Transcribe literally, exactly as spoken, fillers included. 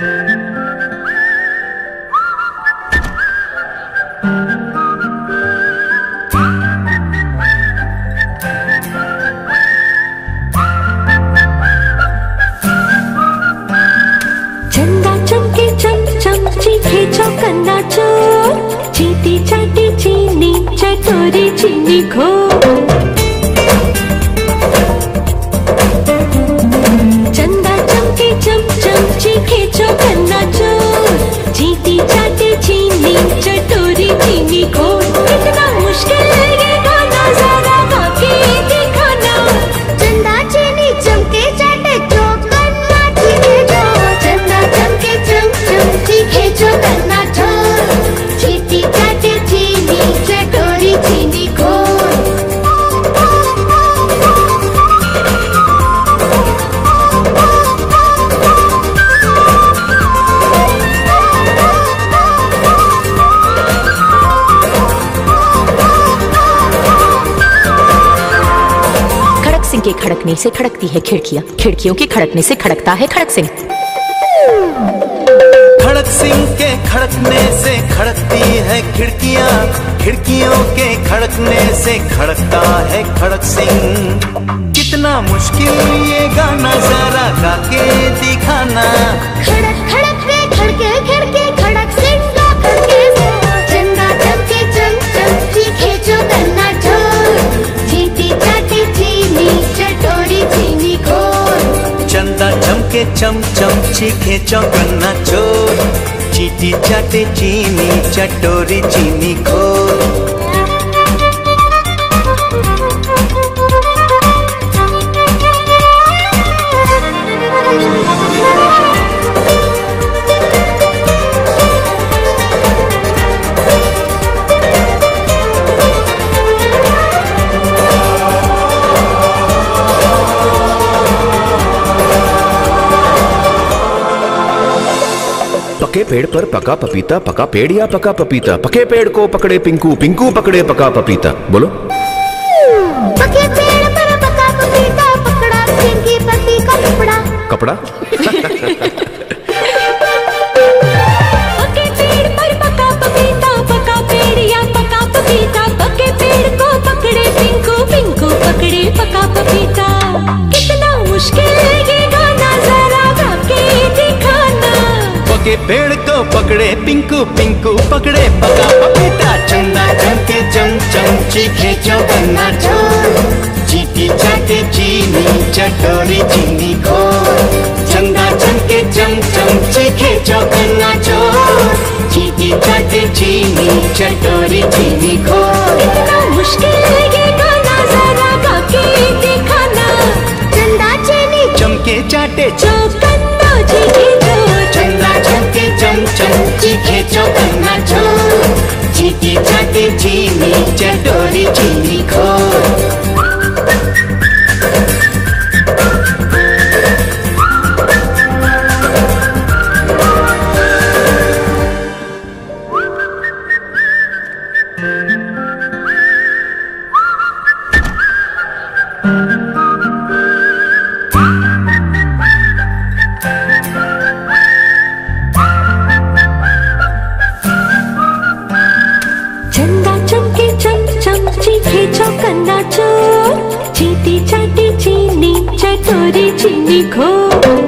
चंदा चमके चम चम चीखे चौकन्ना चोर, चीटी चाटी चीनी चटोरी चीनी खो। चंदा चमके चम चम चीखे चौकन्ना चोर, चीटी चाटी चीनी चटोरी चीनी खो। कितना मुश्किल है ये गाना, जरा गा के दिखाना। चंदा चीनी चमके चाटे चौकन्ना चीखे चोर, चंदा चमके चम चम चीखे चौकन्ना चोर, चीटी चाटी चीनी चटोरी चीनी खो। सिंह के खड़कने से खड़कती है खिड़कियां, खिड़कियों के खड़कने से खड़कता है खड़क सिंह। खड़क सिंह के खड़कने से खड़कती है खिड़कियां, खिड़कियों के खड़कने से खड़कता है खड़क सिंह। कितना मुश्किल ये गाना, जरा गा के दिखाना। खड़क खड़क के खड़के खिड़के खड़क सिंह का खड़के से, चंदा चमके चम चम चीखे चौकन्ना चोर, चीटी चाटी चीनी चटोरी चीनी खो। चंदा चमके चम चम चीखे चौकन्ना चोर, चीटी चाटे चीनी चटोरी चीनी खो। पके पेड़ पर पका पपीता, पका पेड़ या पका पपीता। पके पेड़ को पकड़े पिंकू, पिंकू पकड़े पका पपीता। बोलो। पके पेड़ पर पका पपीता, पकड़ा पिंकी पति का कपड़ा। कपड़ा? पके पेड़ पर पका पपीता, पका पेड़ या पका पपीता। पके पेड़ को पकड़े पिंकू, पिंकू पकड़े पका पपीता। कितना मुश्किल है ये गाना, जरा गा के दिखाना। पके पेड़ को पकड़े पिंकू, पिंकू पकड़े पका पपीता। चंदा चमके चम चम चीखे चौकन्ना चोर, चीटी चाटे चीनी चटोरी चीनी खो। चंदा चमके चम चम चीखे चौकन्ना चोर, चीटी चाटे चीनी चटोरी चीनी खो। कितना मुश्किल है ये गाना, जरा गा के दिखाना। चंदा चीनी चमके चाटे चौकन्ना चीखे चोर, चंदा चमके चम चम चीखे चौकन्ना चोर, चीटी चाटे चीनी चटोरी चीनी खो। चंदा चमके चम चम चीखे चौकन्ना चोर, चीटी चाटी चीनी चटोरी चीनी खो।